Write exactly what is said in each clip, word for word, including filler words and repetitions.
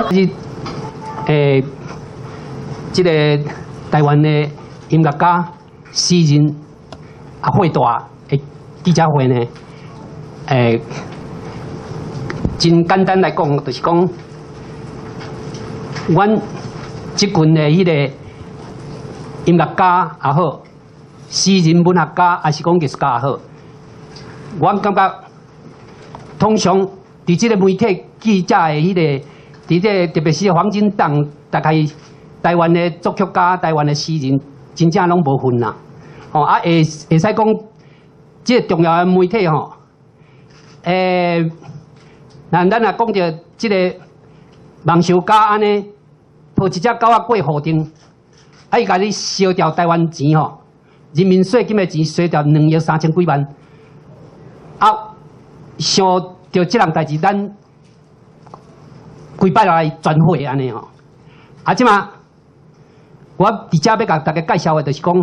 是诶，这个台湾的音乐家、诗人啊，会大的记者会呢，诶，真简单来讲，就是讲，阮即群的迄个音乐家也好，诗人、文学家，还是讲艺术家也好，我感觉通常伫即个媒体记者的迄、那个。 伫这特别是黄金档，大概台湾的作曲家、台湾的诗人，真正拢无分啦。哦，啊会会使讲，即个重要的媒体吼，诶，那咱若讲着即个网球家安尼，抱一只狗仔过河顶，啊伊甲你烧掉台湾钱吼，人民税金的钱烧掉两亿三千几万，啊，想着即项代志，咱。 规摆来转会安尼吼，啊，即嘛，我伫遮要甲大家介绍的，就是讲，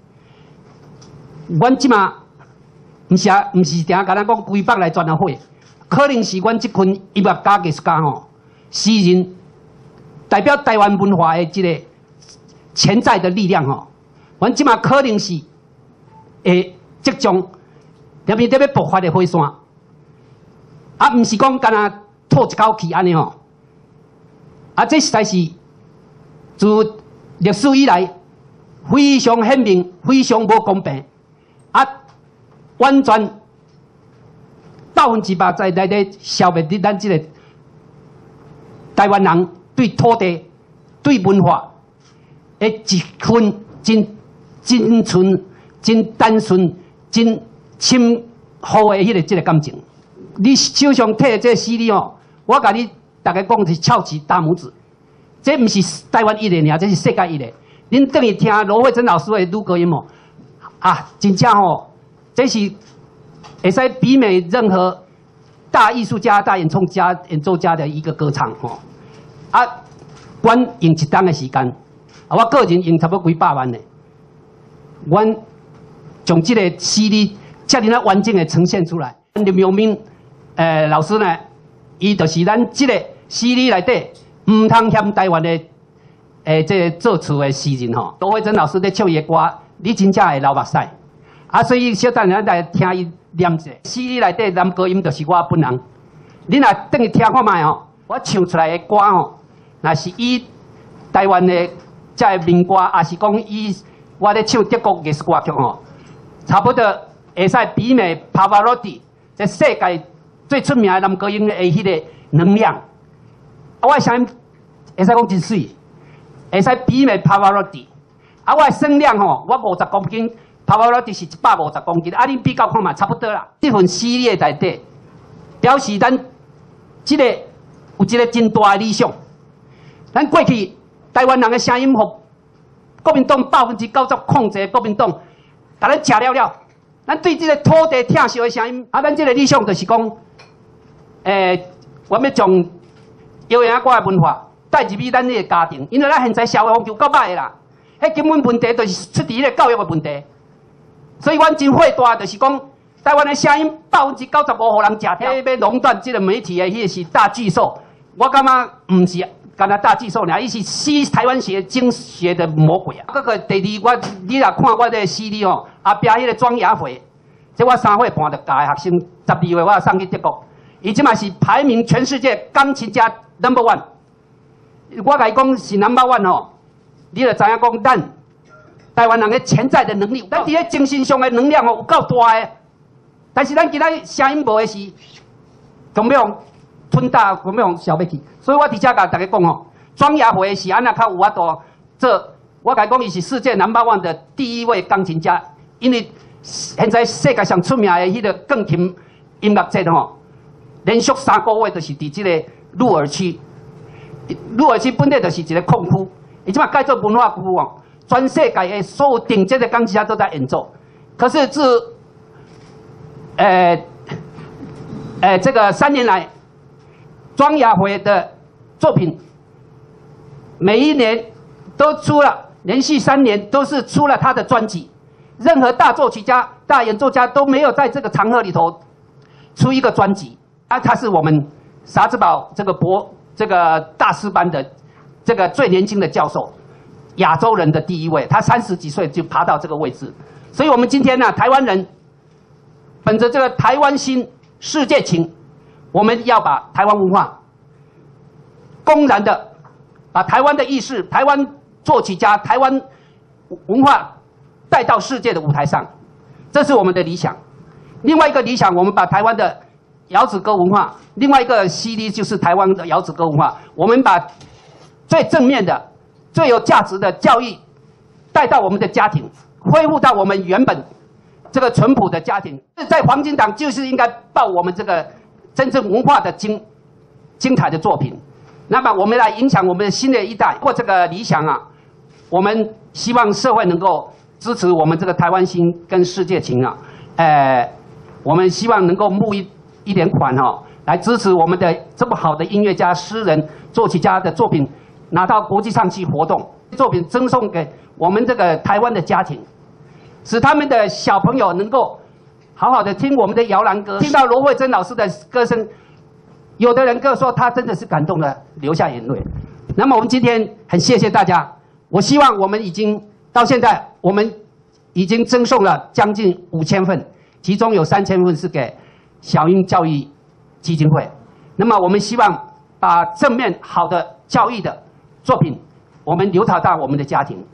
阮即嘛，毋是啊，毋是定甲咱讲规摆来转会，可能是阮即群音乐家、艺术家吼，诗人代表台湾文化的即个潜在的力量吼，阮即嘛可能是会即将特别特别爆发的火线，啊，毋是讲干那吐一口气安尼吼。 啊，这实在是自历史以来非常显明、非常无公平，啊，完全百分之百在内底消灭咱这个台湾人对土地、对文化的一份真真纯、真单纯、真深厚的迄个这个感情。你手上摕的这个 C D 哦，我甲你。 大家讲是翘起大拇指，这不是台湾一个尔，这是世界一个。恁等于听罗慧珍老师的女高音哦，啊，真正哦，这是会使媲美任何大艺术家、大演唱家、演奏家的一个歌唱哦。啊，阮用一档的时间，啊，我个人用差不多几百万的，阮将这个 C D 遮尔啊完整的呈现出来。林永明，诶、呃，老师呢？ 伊就是咱即个诗里内底，唔通嫌台湾的诶，即、呃、个作词的诗人吼。罗慧珍老师咧唱伊的歌，你真正会流目屎。啊，所以小等咱来听伊念一下。诗里内底男高音就是我本人。你若等于听看卖吼，我唱出来的歌吼，若是以台湾的即个民歌，也是讲以我咧唱德国艺术歌曲吼，差不多会使媲美 Pavarotti 在世界。 最出名的男高音的迄个能量，啊，我的声音会使讲真水，会使媲美 Pavarotti。啊，我的声量吼，我五十公斤 ，Pavarotti 是一百五十公斤，啊，恁比较看嘛，差不多啦。这份诗里的内底，表示咱即个有一个真大的理想。咱过去台湾人的声音，互国民党百分之九十控制国民党，甲咱吃了了。咱对这个土地疼惜的声音，啊，咱这个理想就是讲。 诶、欸，我要将摇篮歌的文化带入去咱这个家庭，因为咱现在社会风气够歹啦，迄根本问题就是出伫迄个教育的问题。所以，阮真火大，就是讲台湾的声音百分之九十五互人食掉。要垄断这个媒体的，迄个是大巨兽。我感觉唔是干那大巨兽尔，伊是吸台湾血精血的魔鬼啊！嗰个第二，我你若看我这个 C D 哦，后壁迄个庄雅慧，这我三岁半就教的学生，十二岁我送去德国。 伊即嘛是排名全世界钢琴家 number one， 我甲伊讲是 number one 吼，你就知影讲咱台湾人的潜在的能力，咱伫咧精神上的能量哦有够大诶，但是咱今仔声音无诶是，总要用吞大，总要用消灭去。所以我伫遮甲大家讲吼，庄雅慧是安那较有法度做，我甲伊讲伊是世界 number one 的第一位钢琴家，因为现在世界上出名的迄个钢琴音乐节吼。 连续三个月，就是伫即个鹿儿区，鹿儿区本来就是一个矿区，伊即马改做文化区哦，全世界的所有顶尖的钢琴家都在演奏。可是自，呃，呃，这个三年来，庄雅慧的作品，每一年都出了，连续三年都是出了他的专辑。任何大作曲家、大演奏家都没有在这个场合里头出一个专辑。啊，他是我们傻子堡这个博这个大师班的这个最年轻的教授，亚洲人的第一位，他三十几岁就爬到这个位置。所以我们今天呢，台湾人本着这个台湾心、世界情，我们要把台湾文化公然的把台湾的意识、台湾作曲家、台湾文化带到世界的舞台上，这是我们的理想。另外一个理想，我们把台湾的摇子歌文化，另外一个 C D 就是台湾的摇子歌文化，我们把最正面的、最有价值的教育带到我们的家庭，恢复到我们原本这个淳朴的家庭。在黄金档就是应该报我们这个真正文化的精精彩的作品。那么我们来影响我们的新的一代，过这个理想啊，我们希望社会能够支持我们这个台湾心跟世界情啊，呃，我们希望能够募一一点款哈、哦，来支持我们的这么好的音乐家、诗人、作曲家的作品拿到国际上去活动，作品赠送给我们这个台湾的家庭，使他们的小朋友能够好好的听我们的摇篮歌，听到罗慧珍老师的歌声。有的人跟我说，他真的是感动了，流下眼泪。那么我们今天很谢谢大家，我希望我们已经到现在，我们已经赠送了将近五千份，其中有三千份是给小英教育基金会。那么我们希望把正面好的教育的作品，我们流传到我们的家庭。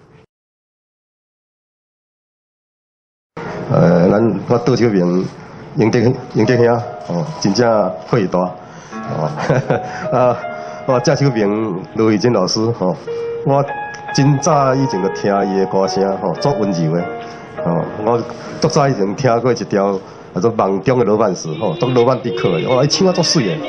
呃，咱我倒手名英德英德兄哦，真正会大。哦，啊，我这首名罗慧珍老师吼、哦，我真早以前就听伊的歌声吼，足、哦、温柔的。哦，我足早以前听过一条叫做《梦中的罗曼史》吼，足罗曼蒂克的，哇，伊唱啊足水的。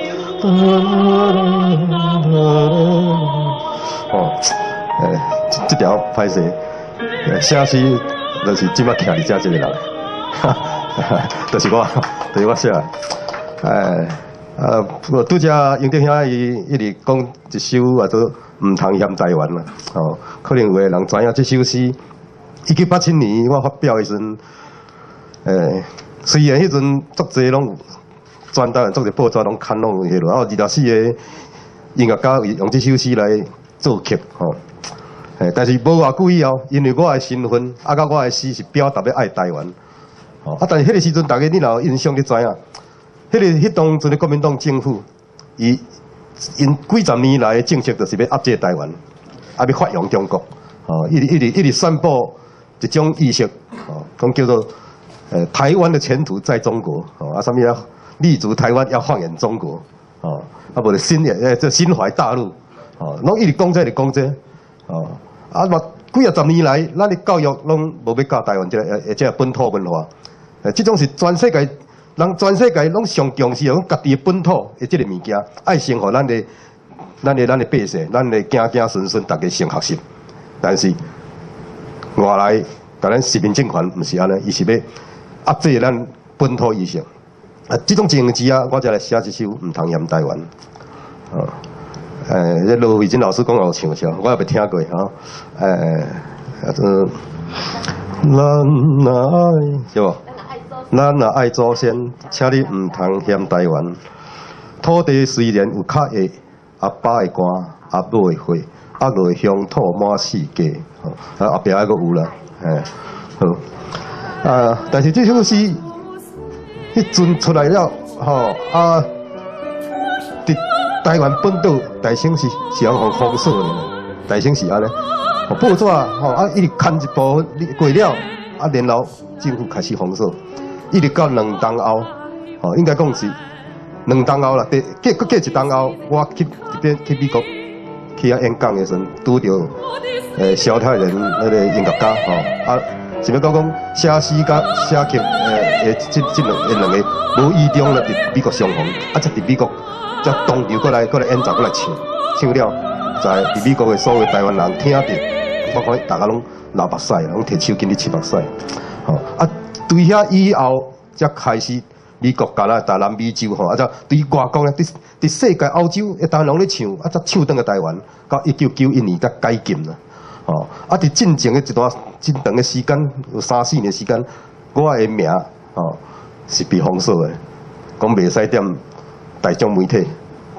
哦，诶，这条歹势，写诗就是即摆徛伫遮这个人，就是我，就是我写的，诶。啊，拄则英德兄伊一直讲一首叫做《唔通嫌台湾》嘛，哦，可能有个人知影这首诗，一九八七年我发表的时阵，诶，虽然迄阵足侪拢全台湾足侪报纸拢刊拢迄落，啊，二十四个音乐家用这首诗来做曲，吼、哦，诶，但是无偌久以后，因为我的身份，啊，甲我的诗是表达要爱台湾，哦，啊，但是迄个时阵，大家你若有印象，你知影。迄个迄当阵的国民党政府，伊因几十年来的政策就是要压制台湾，啊要发扬中国，哦，一直一直一直宣布一种意识，哦，讲叫做呃台湾的前途在中国，哦，啊什么要立足台湾要放眼中国，哦，啊无就心诶这心怀大陆，哦，拢一直讲这个讲这，哦，啊嘛几啊十年来，咱的教育拢无要教台湾这个呃这个本土文化，呃，这种是全世界。人全世界拢上重视讲家己的本土的这个物件，爱生活咱的、咱的、咱的百姓，咱的子子孙孙大家先学习。但是外来甲咱殖民政权毋是安尼，伊是要压制咱本土意识。啊，这种情绪啊，我才来写这首《唔通嫌台湾》。哦，诶，这罗慧珍老师讲有唱笑，我也未听过吼。诶，啊，这咱若爱是无？咱若爱祖先，请你唔通嫌台湾。土地虽然有较硬，阿爸的肝，阿母的血，压落乡土满世界。吼，啊后壁还阁有啦，嘿，好。啊，但是这首诗，迄阵出来了，吼啊，伫台湾本岛大省是是用封锁的，大省是安尼，报纸吼啊一直牵一部分过了，啊然后政府开始封锁。一直到两冬后，吼，应该讲是两冬后啦。第隔隔隔一冬后，我去这边去美国去遐演讲的时阵，拄着诶萧泰人那个音乐家，吼、哦、啊，是要讲讲写诗甲写曲诶诶，这这两诶两个无意中咧伫美国相逢，啊，则伫美国则当场过来过来演奏过来唱，唱了，在伫美国的所有台湾人听着，我看大家拢流目屎，拢摕手巾咧拭目屎，吼、哦、啊。对遐以后，才开始美国加拿大、南美洲吼，啊，则对外国咧，伫伫世界欧洲，一台湾拢咧唱，啊，则唱倒来台湾，到一九九一年才解禁啦，吼，啊，伫进前的一段真长的时间，有三四年时间，我的名吼是被封锁的，讲袂使踮大众媒体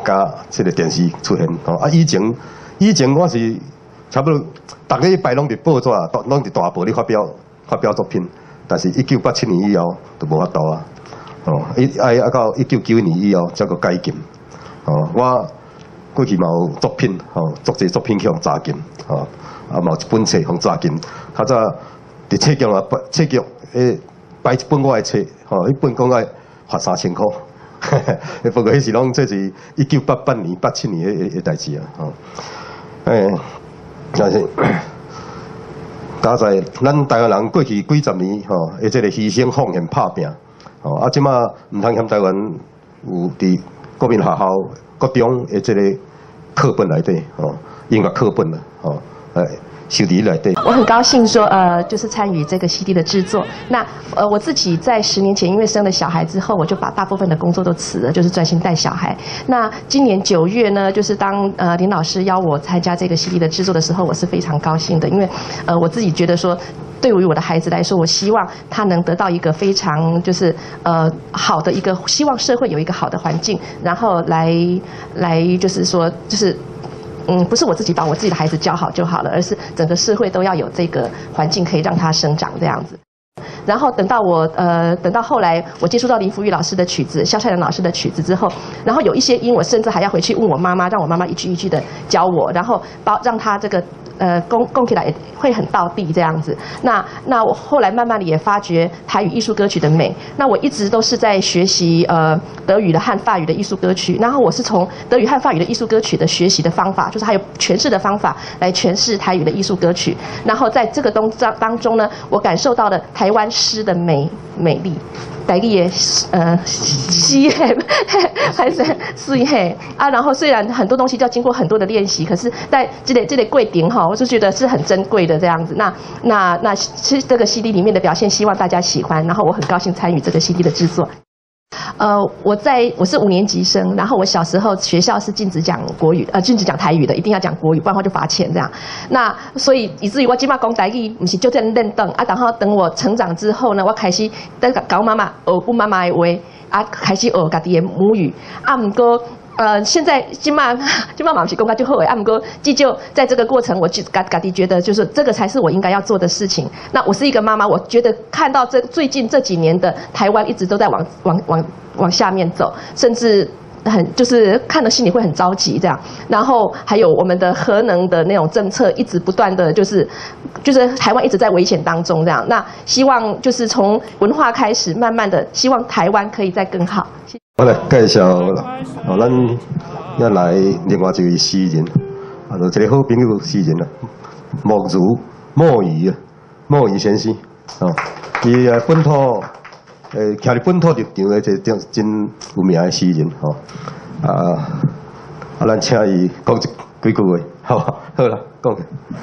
加这个电视出现哦。啊，以前以前我是差不多逐个礼拜拢伫报纸，拢伫大报咧发表发表作品，但是一九八七年以后就无法度啊。哦，一爱啊到一九九一年以后才个解禁。哦，我过去嘛有作品，哦，作者作品去互查禁，哦，啊嘛有一本册互查禁。较早伫册局啊，册局诶摆一本我诶册，吼，迄本讲爱罚三千箍。不过迄是拢这是一九八八年、八七年诶诶代志啊，吼。诶，但是加在咱台湾人过去几十年，吼，诶，这个牺牲奉献拍拼。哦，啊，即马毋通嫌台湾有伫国民学校、国中的这个课本内底，哦，音乐课本了，哦，哎，收伫内底。 我很高兴说，呃，就是参与这个 C D 的制作。那呃，我自己在十年前因为生了小孩之后，我就把大部分的工作都辞了，就是专心带小孩。那今年九月呢，就是当呃林老师邀我参加这个 C D 的制作的时候，我是非常高兴的，因为呃我自己觉得说。对于我的孩子来说，我希望他能得到一个非常就是呃好的一个，希望社会有一个好的环境，然后来来就是说就是嗯，不是我自己把我自己的孩子教好就好了，而是整个社会都要有这个环境可以让他生长这样子。然后等到我呃等到后来我接触到林福玉老师的曲子、萧灿然老师的曲子之后，然后有一些音我甚至还要回去问我妈妈，让我妈妈一句一句的教我，然后包让他这个。呃，供供起来会很道地这样子。那那我后来慢慢的也发觉台语艺术歌曲的美。那我一直都是在学习呃德语的和法语的艺术歌曲。然后我是从德语和法语的艺术歌曲的学习的方法，就是还有诠释的方法来诠释台语的艺术歌曲。然后在这个东当当中呢，我感受到了台湾诗的美美丽。台语的呃诗嘿，还是水嘿啊。然后虽然很多东西就要经过很多的练习，可是在这类这类贵顶哈。我就觉得是很珍贵的这样子，那那那是这个 C D 里面的表现，希望大家喜欢。然后我很高兴参与这个 C D 的制作。呃，我在我是五年级生，然后我小时候学校是禁止讲国语，呃，禁止讲台语的，一定要讲国语，不然的话就罚钱这样。那所以以至于我今嘛讲台语，不是就这样认等啊。然后等我成长之后呢，我开始在教妈妈学我妈妈的话，啊，开始学家己的母语啊，不过。呃，现在今嘛今嘛嘛不是公开就后悔啊，不过既就在这个过程，我就嘎嘎地觉得就是这个才是我应该要做的事情。那我是一个妈妈，我觉得看到这最近这几年的台湾一直都在往往往往下面走，甚至很就是看了心里会很着急这样。然后还有我们的核能的那种政策一直不断的就是就是台湾一直在危险当中这样。那希望就是从文化开始，慢慢的希望台湾可以再更好。 我来介绍，哦，咱要来另外一位诗人，啊，就一个好朋友诗人啦，莫如莫仪啊，莫仪先生，哦，伊诶本土，诶，徛伫本土立场诶，一个真有名诶诗人，吼，啊，啊，咱请伊讲一几句话，好，好啦，讲。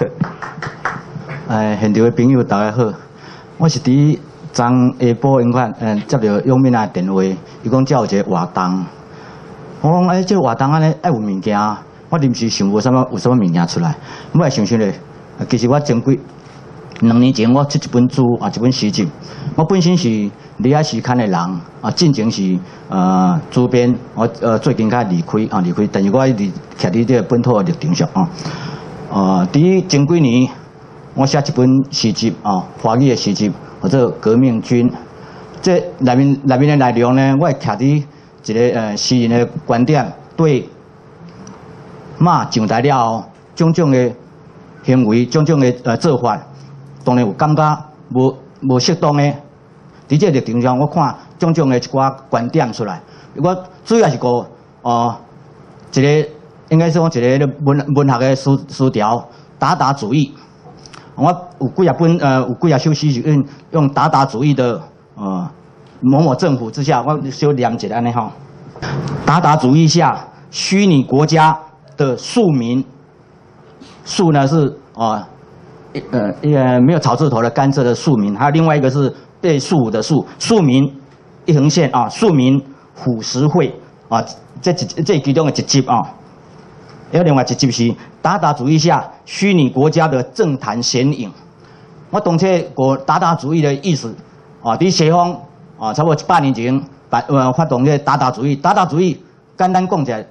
诶，现场诶朋友大家好，我是伫。昨下晡因款，嗯，接到永敏啊电话，伊讲遮有一个活动，我讲诶，这活动安尼爱有物件，我临时想无啥物有啥物物件出来，我来想想咧，其实我前几两年前我出一本书啊，一本诗集，我本身是李海时刊的人啊，进前是呃主编，我呃最近较离开啊离开，但是我一直徛伫这个本土的立场上啊，呃，伫前几年我写一本诗集啊，华语的诗集。或者革命军，这内面内面的内容呢，我会徛伫一个呃诗人的观点，对马上台了后，种种的行为、种种的呃做法，当然有感觉无无适当的。伫这立场上，我看种种的一寡观点出来，我主要是个哦、呃、一个应该说一个文文学的思思潮，达达主义。我有几啊本呃，有几啊首诗是用用达达主义的呃某某政府之下，我小念一下安尼吼。达达主义下，虚拟国家的庶民，庶呢是啊呃呃没有草字头的甘蔗的庶民，还有另外一个是被庶的庶，庶民一横线啊，庶民腐蚀会啊，这一这其中的一集啊。还有另外一集是达达主义下虚拟国家的政坛显影。我当初个达达主义的意思啊，伫西方啊，差不多一百年前发呃发动这达达主义。达达主义简单讲起来，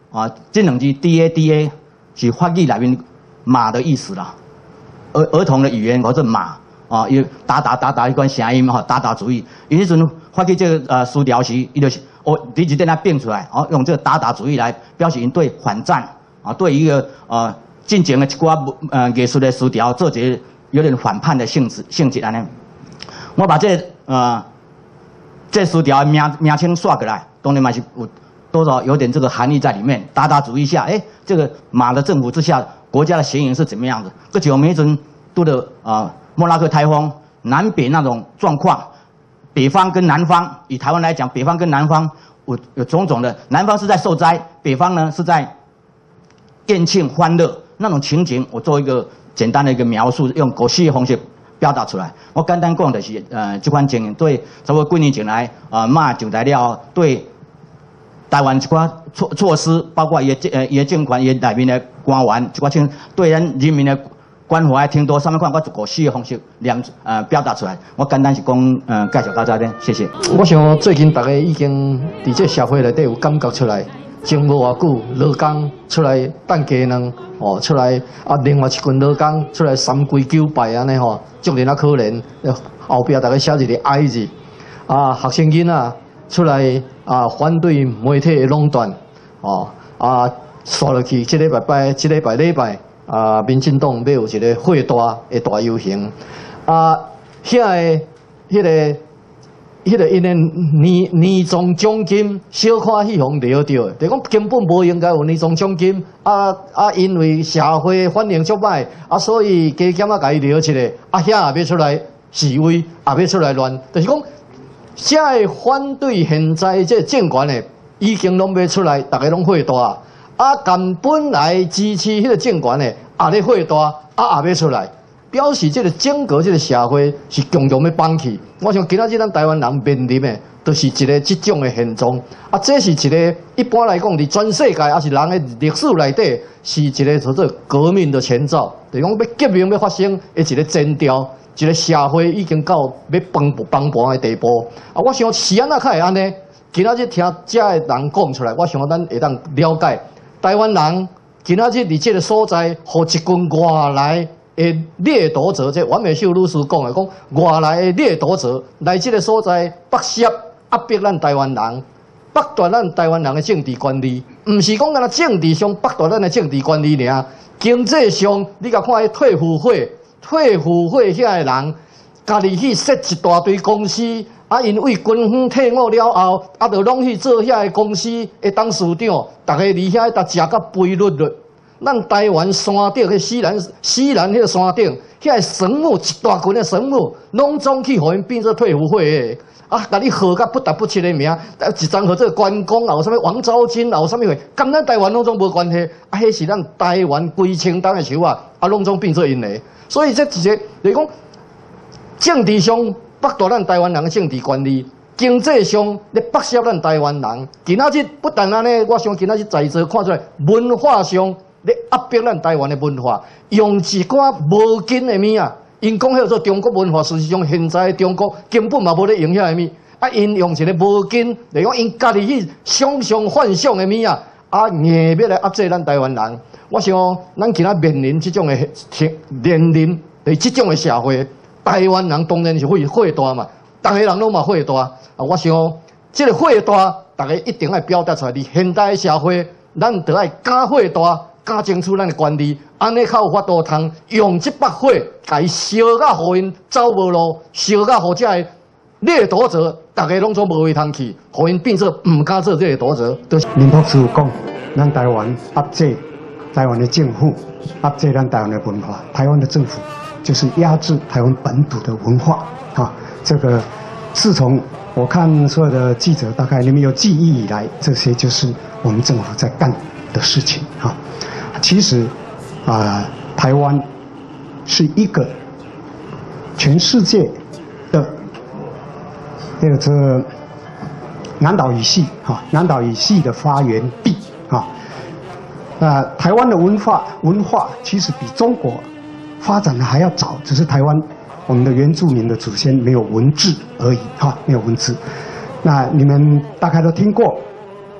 啊，这两字 D A D A 是法语里面马的意思啦。儿儿童的语言或者马啊，有打打打打一款声音吼，打打主意。伊迄阵发起这个呃词条时，伊就是哦，第一点来变出来，哦，用这个打打主意来表示因对反战啊，对一个呃进前的一寡呃艺术的词条做一个有点反叛的性质性质安尼。我把这呃这词条名名称刷过来，当然嘛是有多少有点这个含义在里面。打打主意下，哎，这个马的政府之下，国家的形形是怎么样子？个就我们迄阵拄着啊莫拉克台风南北那种状况，北方跟南方，以台湾来讲，北方跟南方有有种种的，南方是在受灾，北方呢是在宴庆欢乐那种情景，我做一个简单的一个描述，用古诗的方式表达出来。我简单讲就是，呃，这款情形对差不多几年前来，啊、呃，马上台了，对台湾一寡措措施，包括伊的呃伊的政权、伊内面的官员，一寡像对咱人民的关怀、听多上面看，我就古诗的方式两呃表达出来。我简单是讲，呃，介绍到这边，谢谢。 我想最近大家已经伫这社会内底有感觉出来。前无偌久，劳工出来办鸡卵，哦，出来啊，另外一群劳工出来三跪九拜安尼吼，足人啊可怜。后壁大家写一个哀字，啊，学生囡仔出来啊，反对媒体的垄断，哦，啊，刷落去，即礼拜拜，即礼拜礼拜啊，民进党要有一个会大的大游行，啊，遐个迄个。迄个因的年年终奖金小可去互掠着，就讲根本无应该有年终奖金。啊啊，因为社会反应足歹，啊，所以加减啊，甲伊掠起来，啊，遐也要出来示威，也要出来乱。就是讲，遮个反对现在这政权的，已经拢要出来，大家拢火大。啊，根本来支持迄个政权的，也咧火大，啊，也要出来。表示这个整个这个社会是共同要放弃。我想今仔日咱台湾人面临的，就是一个这种的现状。啊，这是一个一般来讲，伫全世界也是人的历史内底，是一个叫做革命的前兆。就是讲要革命要发生的一个前兆，一个社会已经到要崩崩盘的地步。啊，我想是安怎才会安尼？今仔日听这的人讲出来，我想咱会当了解台湾人今仔日伫这个所在，互一群外来。诶，掠夺者，即阮美秀律师讲的，讲外来的掠夺者来这个所在剥削压迫咱台湾人，剥夺咱台湾人的政治权利，唔是讲咱个政治上剥夺咱的政治权利尔，经济上你甲看迄退辅会、退辅会遐个人，家己去设一大堆公司，啊，因为军方退伍了后，啊，就拢去做遐个公司的董事长，逐个离遐搭食甲肥绿绿。咱台湾山顶迄西南西南迄个山顶，遐个神母一大群的神母，拢总去互因变做退伍会的，啊，甲你号甲不达不切的名，一张号这个关公，也有啥物王昭金，也有啥物货，跟咱台湾拢总无关系，啊，迄是咱台湾规清党的手啊，啊，拢总变做因的，所以这一个就是讲，政治上剥夺咱台湾人的政治权利。经济上咧剥削咱台湾人，今仔日不但安尼，我想今仔日在座看出来，文化上。咧压迫咱台湾的文化，用一寡无根的物啊，因讲迄做中国文化，事实上现在中国根本嘛无咧用遐个物，啊，因用一个无根，来讲因家己去想象幻想的物啊，啊，硬要来压制咱台湾人。我想咱今仔面临这种的面临对这种的社会，台湾人当然是会火大嘛，逐个人拢嘛火大啊。我想这个火大，大家一定要表达出来。伫现代社会，咱得爱敢火大。敢争取咱的权利，安尼较有法度通用这把火，甲伊烧甲互因走无路，烧甲互遮个掠夺者，大家拢总无位通去，互因变做唔敢做掠夺者。就是林博士讲，咱台湾压制台湾的政府，压制咱台湾的文化，台湾的政府就是压制台湾本土的文化啊。这个自从我看所有的记者，大概你们有记忆以来，这些就是我们政府在干的事情啊。其实，啊、呃，台湾是一个全世界的这个这个南岛语系啊，南岛语系的发源地啊。那台湾的文化文化其实比中国发展的还要早，只是台湾我们的原住民的祖先没有文字而已哈，没有文字。那你们大概都听过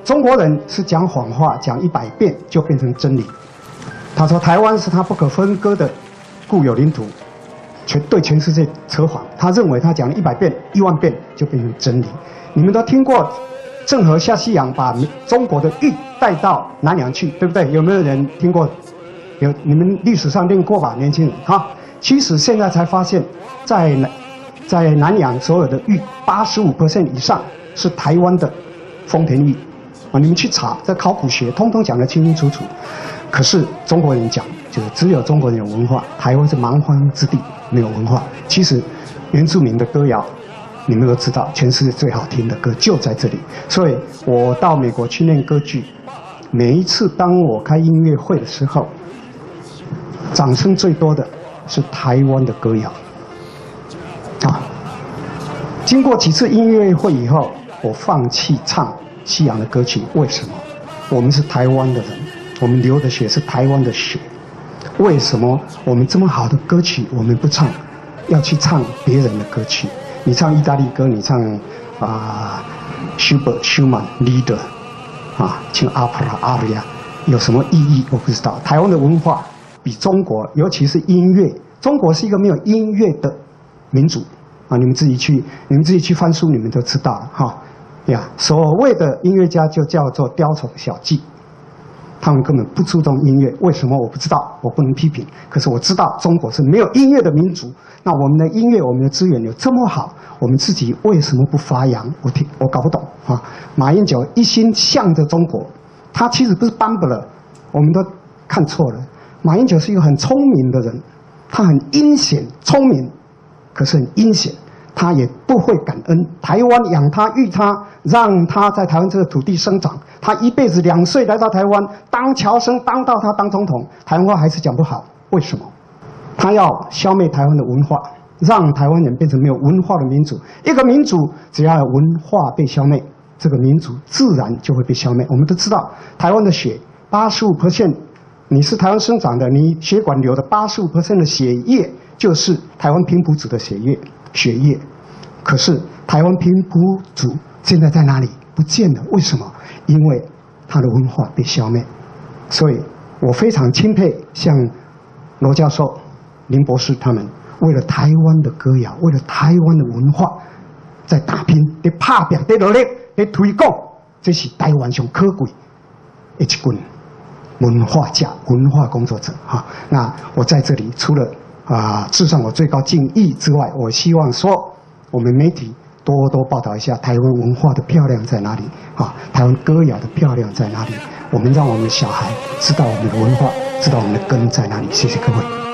中国人是讲谎话，讲一百遍就变成真理。他说台湾是他不可分割的固有领土，全对全世界扯谎。他认为他讲了一百遍、一万遍就变成真理。你们都听过郑和下西洋把中国的玉带到南洋去，对不对？有没有人听过？有，你们历史上念过吧，年轻人哈。其实现在才发现，在南在南洋所有的玉，八十五 percent 以上是台湾的丰田玉啊！你们去查，这考古学通通讲得清清楚楚。可是中国人讲，就是只有中国人有文化，台湾是蛮荒之地，没有文化。其实原住民的歌谣，你们都知道，全世界最好听的歌就在这里。所以我到美国去念歌剧，每一次当我开音乐会的时候，掌声最多的是台湾的歌谣。啊，经过几次音乐会以后，我放弃唱西洋的歌曲。为什么？我们是台湾的人，我们流的血是台湾的血。为什么我们这么好的歌曲我们不唱，要去唱别人的歌曲？你唱意大利歌，你唱啊舒伯、舒曼、Lieder 啊，唱 opera、aria 有什么意义？我不知道。台湾的文化比中国，尤其是音乐，中国是一个没有音乐的民主啊！你们自己去，你们自己去翻书，你们都知道了哈呀。所谓的音乐家就叫做雕虫小技，他们根本不注重音乐。为什么我不知道？我不能批评。可是我知道中国是没有音乐的民族。那我们的音乐，我们的资源有这么好，我们自己为什么不发扬？我听我搞不懂啊！马英九一心向着中国，他其实不是搬不了，我们都看错了。马英九是一个很聪明的人，他很阴险聪明。可是很阴险，他也不会感恩。台湾养他育他，让他在台湾这个土地生长。他一辈子两岁来到台湾当侨生，当到他当总统，台湾话还是讲不好。为什么？他要消灭台湾的文化，让台湾人变成没有文化的民族。一个民族只要有文化被消灭，这个民族自然就会被消灭。我们都知道，台湾的血八十五 percent， 你是台湾生长的，你血管流的八十五 percent 的血液。就是台湾平埔族的血液，血液。可是台湾平埔族现在在哪里？不见了。为什么？因为他的文化被消灭。所以我非常钦佩像罗教授、林博士他们，为了台湾的歌谣，为了台湾的文化，在打拼，在打拼，在努力，在推广，这是台湾上可贵的一群文化家、文化工作者哈。那我在这里除了啊，致上我最高敬意之外，我希望说，我们媒体多多报道一下台湾文化的漂亮在哪里啊，台湾歌谣的漂亮在哪里，我们让我们小孩知道我们的文化，知道我们的根在哪里。谢谢各位。